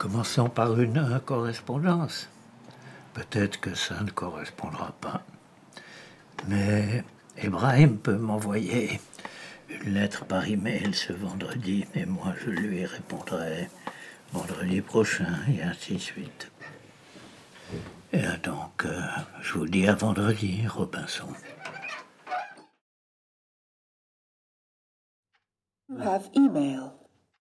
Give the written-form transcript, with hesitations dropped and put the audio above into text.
Commençons par une correspondance. Peut-être que ça ne correspondra pas. Mais Ibrahim peut m'envoyer une lettre par email ce vendredi, et moi je lui répondrai vendredi prochain, et ainsi de suite. Et donc, je vous dis à vendredi, Robinson. You have email.